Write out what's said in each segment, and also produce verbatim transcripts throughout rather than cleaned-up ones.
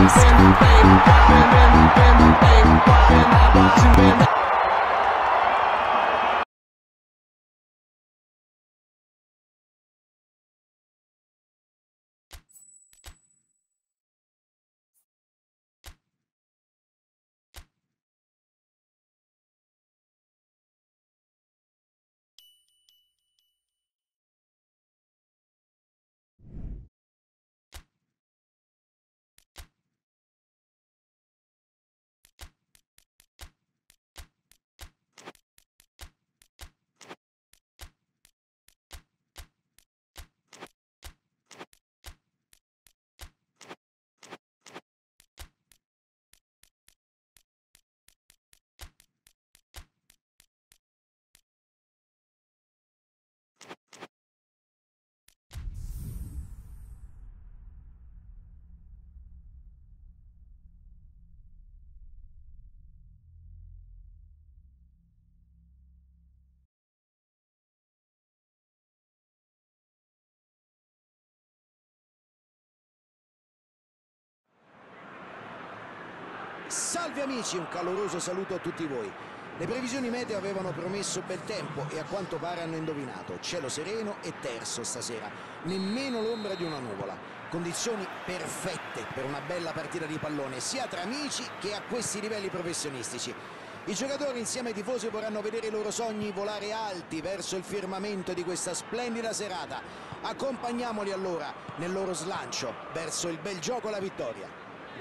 Salve amici, un caloroso saluto a tutti voi. Le previsioni meteo avevano promesso bel tempo e a quanto pare hanno indovinato. Cielo sereno e terso stasera, nemmeno l'ombra di una nuvola. Condizioni perfette per una bella partita di pallone, sia tra amici che a questi livelli professionistici. I giocatori insieme ai tifosi vorranno vedere i loro sogni volare alti verso il firmamento di questa splendida serata. Accompagniamoli allora nel loro slancio verso il bel gioco e la vittoria.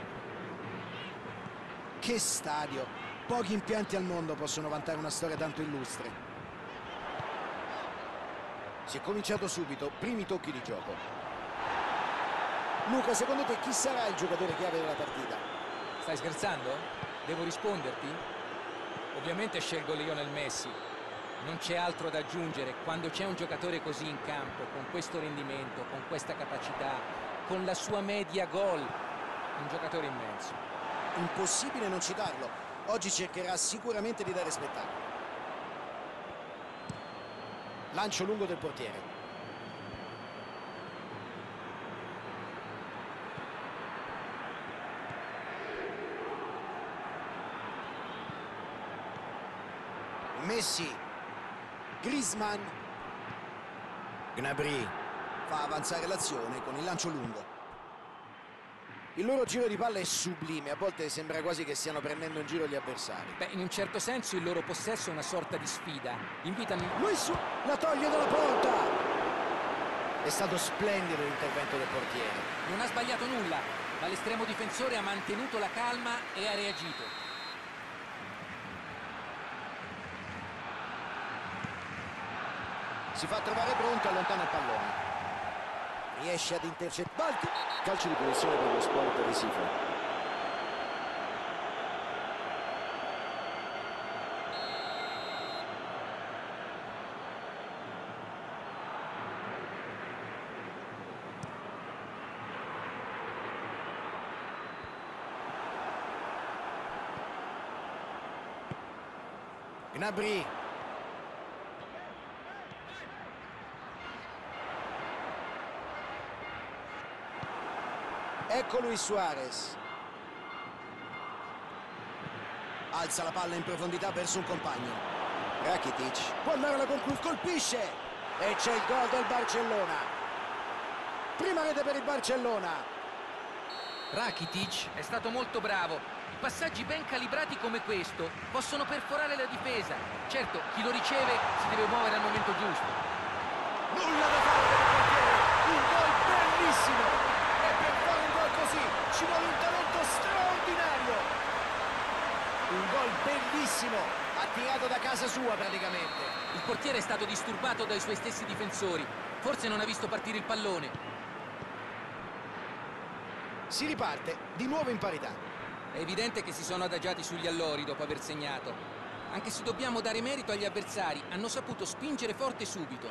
Che stadio! Pochi impianti al mondo possono vantare una storia tanto illustre. Si è cominciato subito, primi tocchi di gioco. Luca, secondo te chi sarà il giocatore chiave della partita? Stai scherzando? Devo risponderti? Ovviamente scelgo Lionel Messi. Non c'è altro da aggiungere. Quando c'è un giocatore così in campo, con questo rendimento, con questa capacità, con la sua media gol, un giocatore immenso. Impossibile non citarlo. Oggi cercherà sicuramente di dare spettacolo. Lancio lungo del portiere. Messi. Griezmann. Gnabry fa avanzare l'azione con il lancio lungo. Il loro giro di palla è sublime, a volte sembra quasi che stiano prendendo in giro gli avversari. Beh, in un certo senso il loro possesso è una sorta di sfida. Invitami... Lui su... la toglie dalla porta! È stato splendido l'intervento del portiere. Non ha sbagliato nulla, ma l'estremo difensore ha mantenuto la calma e ha reagito. Si fa trovare pronto, allontana il pallone. Riesce ad intercettare. Calcio di punizione per lo sport adesivo. Gnabry. Ecco Luis Suarez. Alza la palla in profondità verso un compagno. Rakitic può andare alla conclusione, colpisce e c'è il gol del Barcellona. Prima rete per il Barcellona. Rakitic è stato molto bravo. I passaggi ben calibrati come questo possono perforare la difesa. Certo, chi lo riceve si deve muovere al momento giusto. Nulla da fare per il portiere. Un gol bellissimo. Ci vuole un talento straordinario. Un gol bellissimo, attirato da casa sua praticamente. Il portiere è stato disturbato dai suoi stessi difensori. Forse non ha visto partire il pallone. Si riparte di nuovo in parità. È evidente che si sono adagiati sugli allori dopo aver segnato. Anche se dobbiamo dare merito agli avversari, hanno saputo spingere forte subito.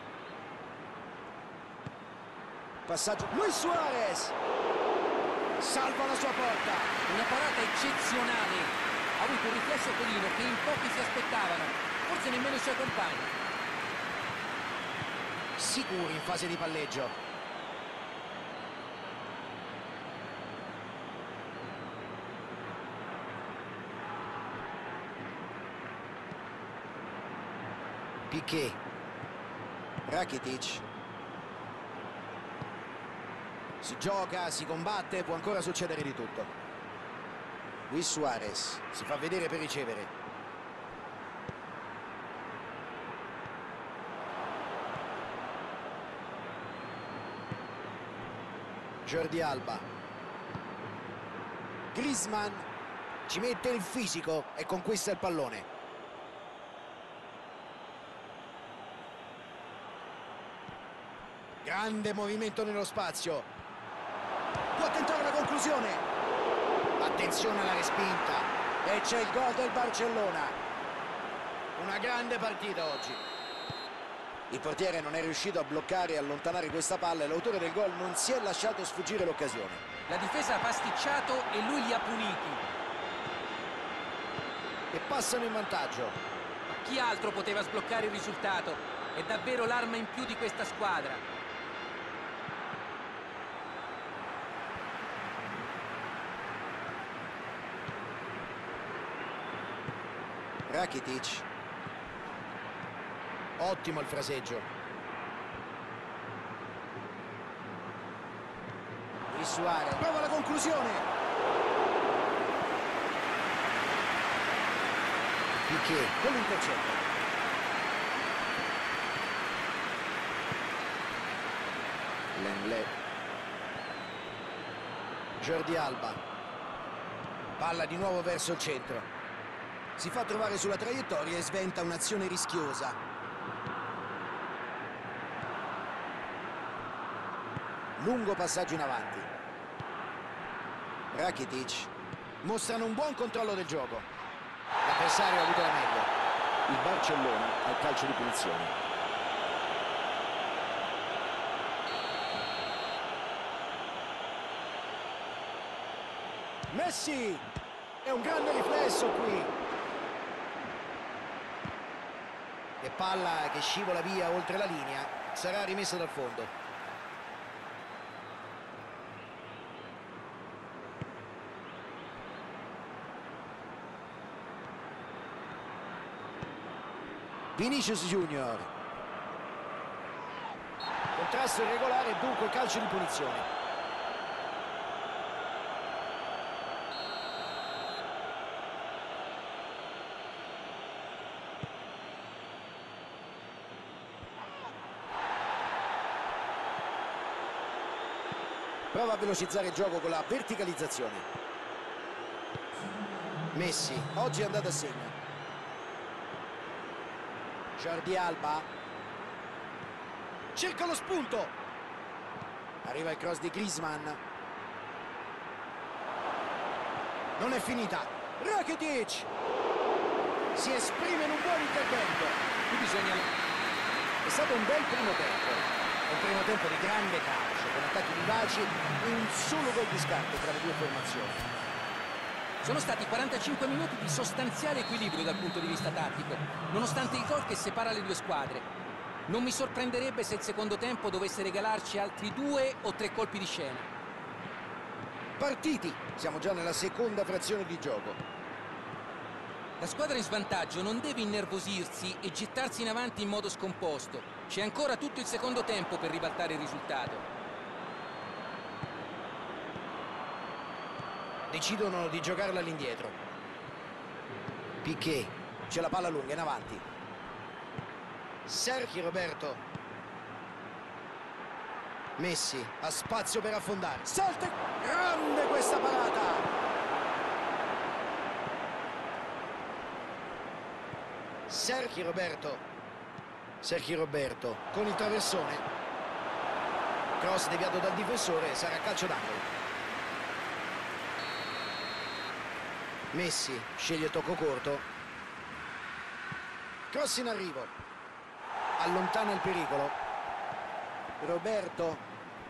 Passaggio. Luis Suarez salva la sua porta. Una parata eccezionale. Ha avuto un riflesso colino che in pochi si aspettavano, forse nemmeno i suoi compagni. Sicuri in fase di palleggio. Piqué. Rakitic. Si gioca, si combatte, può ancora succedere di tutto. Luis Suarez si fa vedere per ricevere. Jordi Alba. Griezmann ci mette il fisico e conquista il pallone. Grande movimento nello spazio. Può tentare la conclusione. Attenzione alla respinta. E c'è il gol del Barcellona. Una grande partita oggi. Il portiere non è riuscito a bloccare e allontanare questa palla e l'autore del gol non si è lasciato sfuggire l'occasione. La difesa ha pasticciato e lui li ha puniti. E passano in vantaggio. Ma chi altro poteva sbloccare il risultato? È davvero l'arma in più di questa squadra. Rakitic. Ottimo il fraseggio. Luis Suarez prova la conclusione. Piqué con l'intercetto. Lenglet. Jordi Alba. Palla di nuovo verso il centro. Si fa trovare sulla traiettoria e sventa un'azione rischiosa. Lungo passaggio in avanti. Rakitic. Mostrano un buon controllo del gioco. L'avversario ha avuto la meglio. Il Barcellona al calcio di punizione. Messi! È un grande riflesso qui. E palla che scivola via oltre la linea, sarà rimessa dal fondo. Vinicius Junior. Contrasto irregolare e dunque calcio di punizione. Prova a velocizzare il gioco con la verticalizzazione. Messi, oggi è andato a segno. Jordi Alba. Cerca lo spunto. Arriva il cross di Griezmann. Non è finita. Rakitic. Si esprime in un buon intervento. Qui bisogna... È stato un bel primo tempo. Un primo tempo di grande calcio, con attacchi vivaci e un solo gol di scarto tra le due formazioni. Sono stati quarantacinque minuti di sostanziale equilibrio dal punto di vista tattico, nonostante il gol che separa le due squadre. Non mi sorprenderebbe se il secondo tempo dovesse regalarci altri due o tre colpi di scena. Partiti! Siamo già nella seconda frazione di gioco. La squadra in svantaggio non deve innervosirsi e gettarsi in avanti in modo scomposto. C'è ancora tutto il secondo tempo per ribaltare il risultato. Decidono di giocarla all'indietro. Piqué, c'è la palla lunga in avanti. Sergio Roberto. Messi, ha spazio per affondare. Salta! Grande questa parata! Sergio Roberto. Sergio Roberto con il traversone. Cross deviato dal difensore, sarà calcio d'angolo. Messi sceglie tocco corto. Cross in arrivo. Allontana il pericolo. Roberto.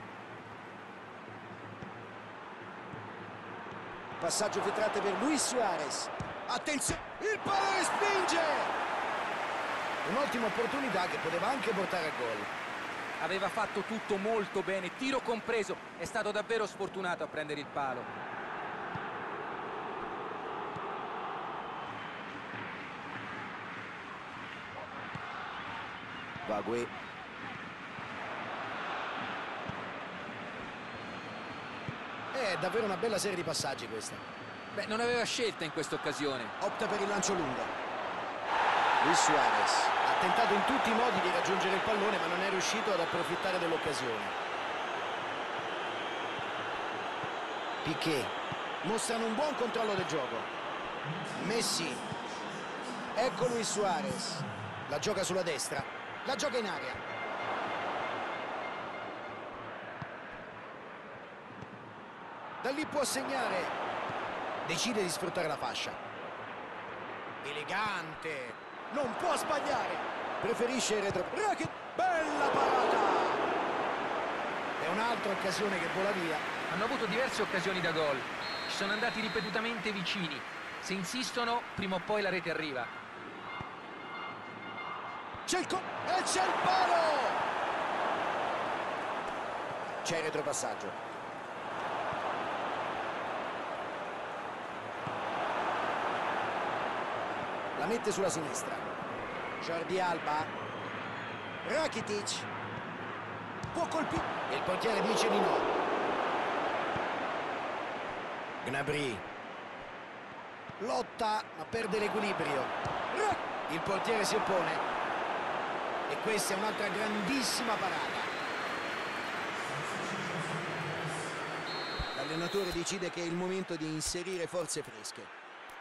Passaggio filtrante per Luis Suarez. Attenzione, il palo respinge. Un'ottima opportunità che poteva anche portare a gol. Aveva fatto tutto molto bene, tiro compreso. È stato davvero sfortunato a prendere il palo. Vague. È davvero una bella serie di passaggi questa. Beh, non aveva scelta in questa occasione. Opta per il lancio lungo. Luis Suarez ha tentato in tutti i modi di raggiungere il pallone, ma non è riuscito ad approfittare dell'occasione. Piqué. Mostrano un buon controllo del gioco. Messi. Ecco Luis Suarez. La gioca sulla destra. La gioca in aria. Da lì può segnare. Decide di sfruttare la fascia. Elegante. Non può sbagliare. Preferisce il retro. Rakitic. Bella parata. È un'altra occasione che vola via. Hanno avuto diverse occasioni da gol. Ci sono andati ripetutamente vicini. Se insistono, prima o poi la rete arriva. C'è il, e c'è il palo! C'è il retropassaggio. La mette sulla sinistra. Jordi Alba. Rakitic. Può colpire. E il portiere dice di no. Gnabry. Lotta, ma perde l'equilibrio. Il portiere si oppone. E questa è un'altra grandissima parata. L'allenatore decide che è il momento di inserire forze fresche.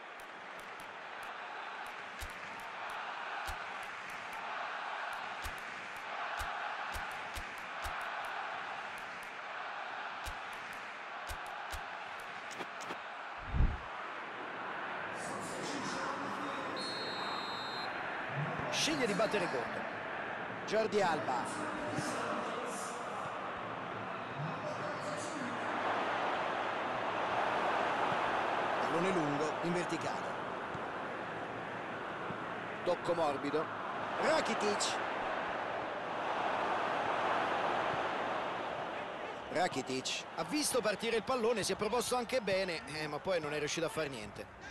Sceglie di battere corto. Jordi Alba. Pallone lungo in verticale. Tocco morbido. Rakitic. Rakitic ha visto partire il pallone, si è proposto anche bene, eh, ma poi non è riuscito a fare niente.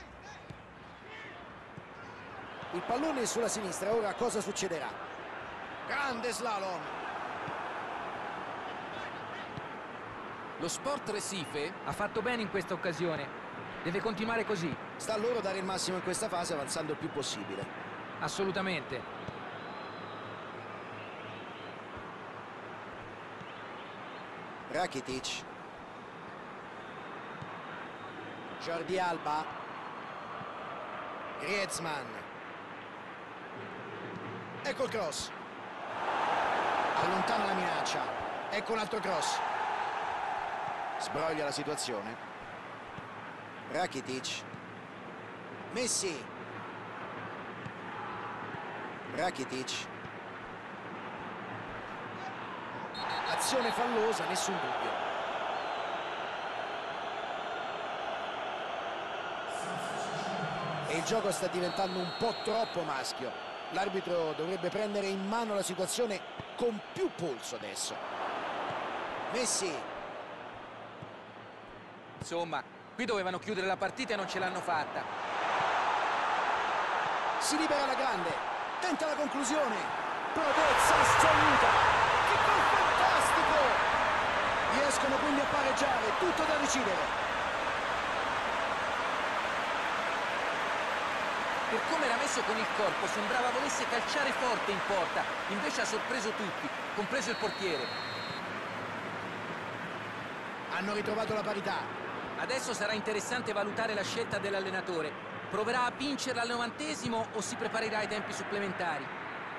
Il pallone sulla sinistra, ora cosa succederà? Grande slalom. Lo Sport Recife ha fatto bene in questa occasione. Deve continuare così. Sta a loro dare il massimo in questa fase avanzando il più possibile. Assolutamente. Rakitic. Jordi Alba. Griezmann. Ecco il cross. Allontana la minaccia. Ecco un altro cross. Sbroglia la situazione. Rakitic. Messi. Rakitic. Azione fallosa, nessun dubbio. E il gioco sta diventando un po' troppo maschio. L'arbitro dovrebbe prendere in mano la situazione con più polso adesso. Messi. Insomma, qui dovevano chiudere la partita e non ce l'hanno fatta. Si libera la grande. Tenta la conclusione. Prodezza assoluta. Che gol fantastico! Riescono quindi a pareggiare. Tutto da decidere. Per come era messo con il corpo sembrava volesse calciare forte in porta, invece ha sorpreso tutti, compreso il portiere. Hanno ritrovato la parità. Adesso sarà interessante valutare la scelta dell'allenatore. Proverà a vincerla al novantesimo o si preparerà ai tempi supplementari?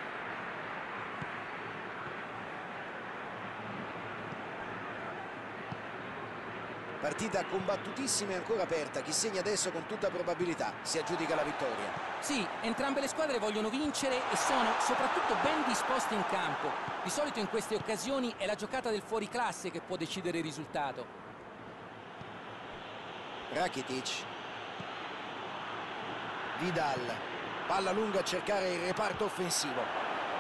Partita combattutissima e ancora aperta. Chi segna adesso con tutta probabilità si aggiudica la vittoria. Sì, entrambe le squadre vogliono vincere e sono soprattutto ben disposte in campo. Di solito in queste occasioni è la giocata del fuoriclasse che può decidere il risultato. Rakitic. Vidal. Palla lunga a cercare il reparto offensivo.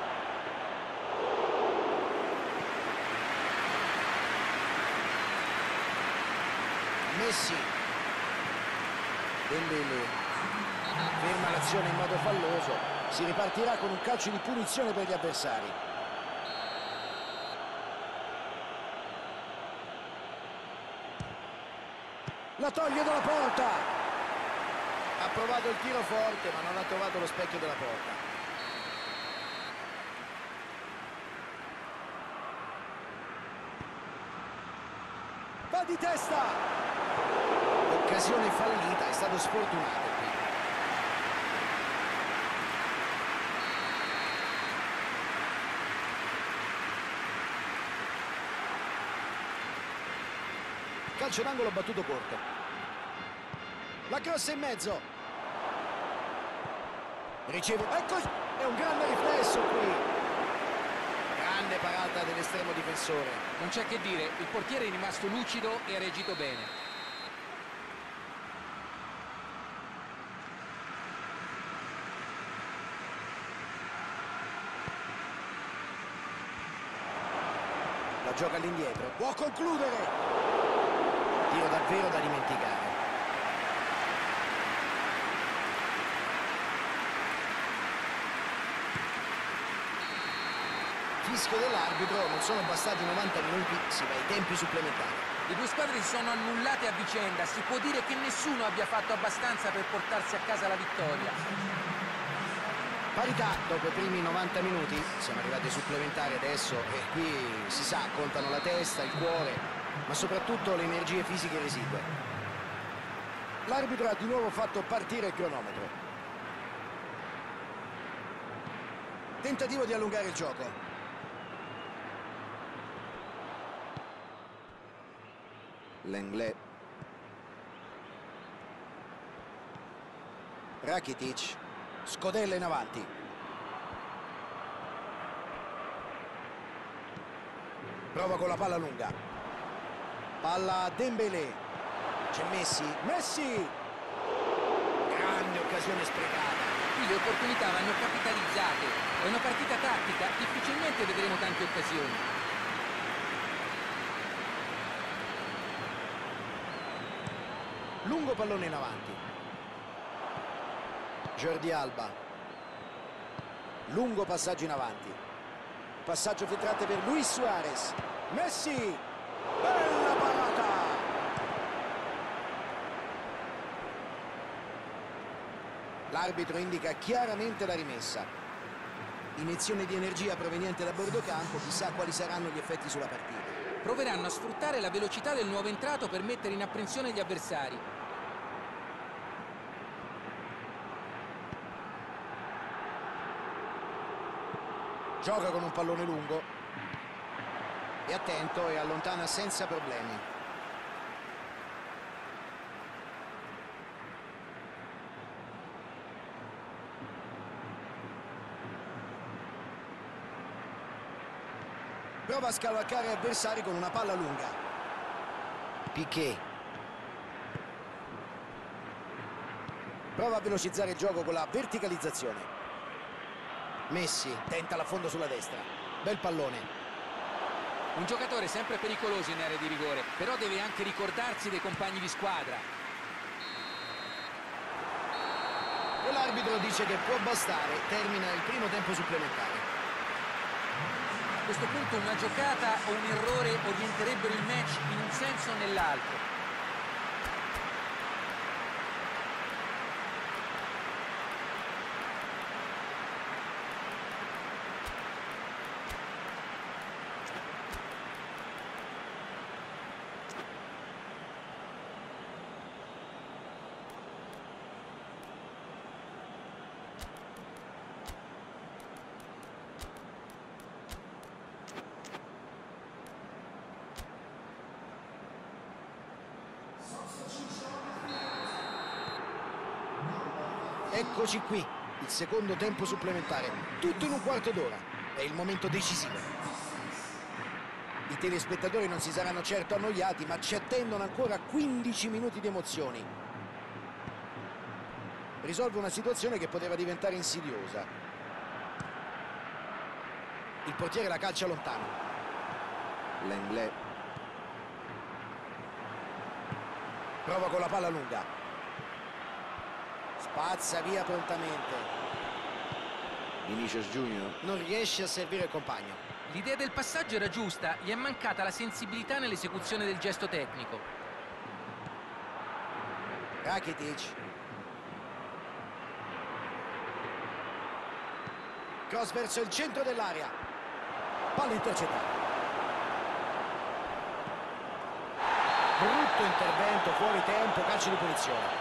Messi. Dembélé. Ferma l'azione in modo falloso. Si ripartirà con un calcio di punizione per gli avversari. La toglie dalla porta. Ha provato il tiro forte ma non ha trovato lo specchio della porta. Va di testa. Occasione fallita, è stato sfortunato qui. Calcio d'angolo battuto corto. La cross in mezzo. Riceve. Ecco, è un grande riflesso qui. Grande parata dell'estremo difensore. Non c'è che dire, il portiere è rimasto lucido e ha reagito bene. La gioca all'indietro. Può concludere. Tiro davvero da dimenticare. Fischio dell'arbitro, non sono bastati novanta minuti, si va ai tempi supplementari. Le due squadre si sono annullate a vicenda, si può dire che nessuno abbia fatto abbastanza per portarsi a casa la vittoria. Parità dopo i primi novanta minuti, siamo arrivati ai supplementari adesso e qui si sa, contano la testa, il cuore, ma soprattutto le energie fisiche residue. L'arbitro ha di nuovo fatto partire il cronometro. Tentativo di allungare il gioco. Lenglet. Rakitic. Scodella in avanti. Prova con la palla lunga. Palla a Dembélé. C'è Messi. Messi! Grande occasione sprecata. Qui le opportunità vanno capitalizzate. È una partita tattica, difficilmente vedremo tante occasioni. Lungo pallone in avanti. Jordi Alba. Lungo passaggio in avanti. Passaggio filtrante per Luis Suarez. Messi. Bella parata. L'arbitro indica chiaramente la rimessa. Iniezione di energia proveniente da bordo campo, chissà quali saranno gli effetti sulla partita. Proveranno a sfruttare la velocità del nuovo entrato per mettere in apprensione gli avversari. Gioca con un pallone lungo. È attento e allontana senza problemi. Prova a scavalcare avversari con una palla lunga. Piqué. Prova a velocizzare il gioco con la verticalizzazione. Messi tenta l'affondo sulla destra. Bel pallone. Un giocatore sempre pericoloso in area di rigore, però deve anche ricordarsi dei compagni di squadra. E l'arbitro dice che può bastare. Termina il primo tempo supplementare. A questo punto una giocata o un errore orienterebbero il match in un senso o nell'altro. Eccoci qui, il secondo tempo supplementare, tutto in un quarto d'ora. È il momento decisivo. I telespettatori non si saranno certo annoiati, ma ci attendono ancora quindici minuti di emozioni. Risolve una situazione che poteva diventare insidiosa. Il portiere la calcia lontano. Lenglet. Prova con la palla lunga. Spazza via prontamente. Vinicius Junior non riesce a servire il compagno. L'idea del passaggio era giusta, gli è mancata la sensibilità nell'esecuzione del gesto tecnico. Rakitic. Cross verso il centro dell'area. Palla intercettata. Brutto intervento, fuori tempo, calcio di punizione.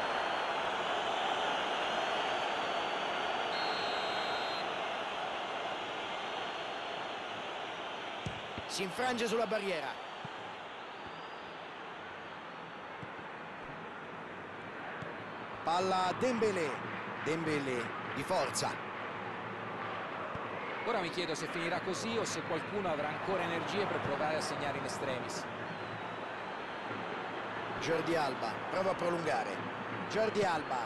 Si infrange sulla barriera. Palla a Dembélé. Dembélé di forza. Ora mi chiedo se finirà così o se qualcuno avrà ancora energie per provare a segnare in extremis. Jordi Alba prova a prolungare. Jordi Alba.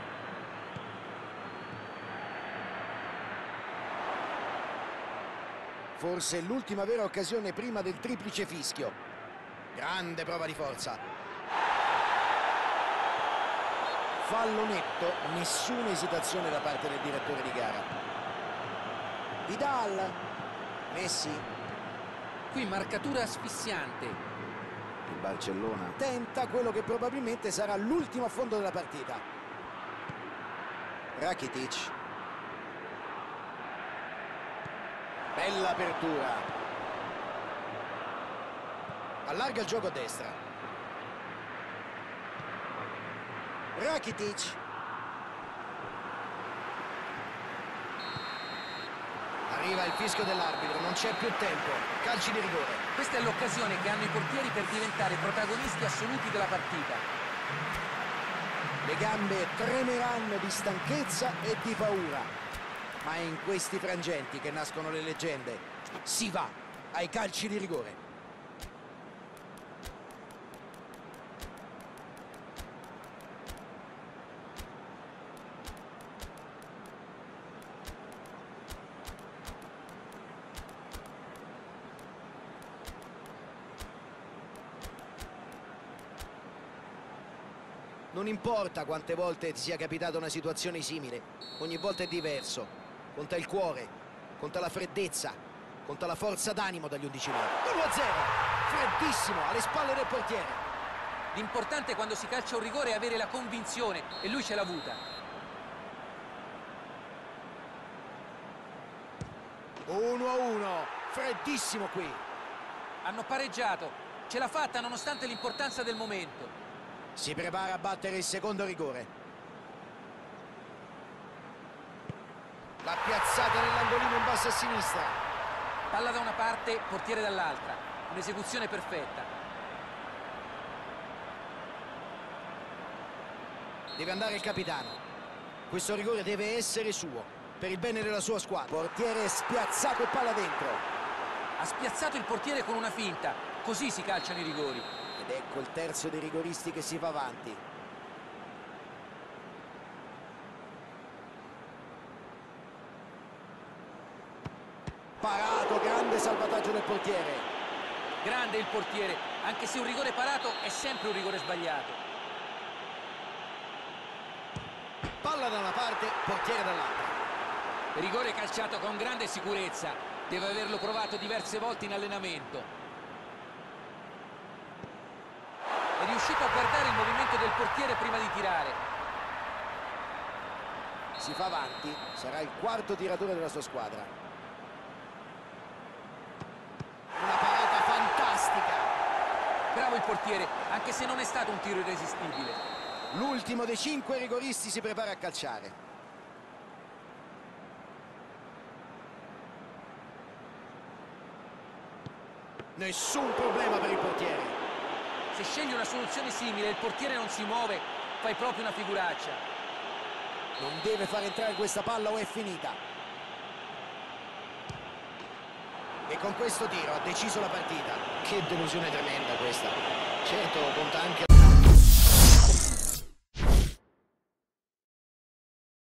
Forse l'ultima vera occasione prima del triplice fischio. Grande prova di forza. Fallo netto, nessuna esitazione da parte del direttore di gara. Vidal. Messi. Qui marcatura asfissiante. Il Barcellona tenta quello che probabilmente sarà l'ultimo affondo della partita. Rakitic. Bella apertura. Allarga il gioco a destra. Rakitic. Arriva il fischio dell'arbitro, non c'è più tempo. Calci di rigore. Questa è l'occasione che hanno i portieri per diventare protagonisti assoluti della partita. Le gambe tremeranno di stanchezza e di paura. Ma è in questi frangenti che nascono le leggende. Si va ai calci di rigore. Non importa quante volte ti sia capitata una situazione simile, ogni volta è diverso. Conta il cuore, conta la freddezza, conta la forza d'animo dagli undici metri. uno a zero, freddissimo, alle spalle del portiere. L'importante quando si calcia un rigore è avere la convinzione, e lui ce l'ha avuta. uno a uno, freddissimo qui. Hanno pareggiato, ce l'ha fatta nonostante l'importanza del momento. Si prepara a battere il secondo rigore. La piazzata nell'angolino in basso a sinistra. Palla da una parte, portiere dall'altra. Un'esecuzione perfetta. Deve andare il capitano. Questo rigore deve essere suo, per il bene della sua squadra. Portiere spiazzato e palla dentro. Ha spiazzato il portiere con una finta. Così si calciano i rigori. Ed ecco il terzo dei rigoristi che si va avanti. Parato, grande salvataggio del portiere. Grande il portiere, anche se un rigore parato è sempre un rigore sbagliato. Palla da una parte, portiere dall'altra. Rigore calciato con grande sicurezza. Deve averlo provato diverse volte in allenamento. È riuscito a guardare il movimento del portiere prima di tirare. Si fa avanti, sarà il quarto tiratore della sua squadra. Una parata fantastica. Bravo il portiere, anche se non è stato un tiro irresistibile. L'ultimo dei cinque rigoristi si prepara a calciare. Nessun problema per il portiere. Se scegli una soluzione simile e il portiere non si muove, fai proprio una figuraccia. Non deve far entrare questa palla o è finita. E con questo tiro ha deciso la partita. Che delusione tremenda questa. Certo, conta anche...